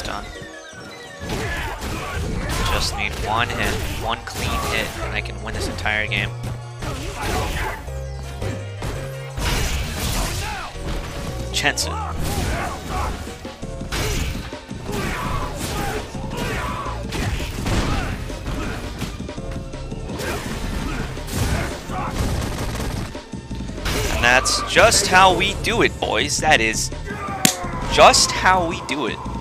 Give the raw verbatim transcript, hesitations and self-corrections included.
almost done. Just need one hit, one clean hit, and I can win this entire game. Jensen. And that's just how we do it, boys. That is just how we do it.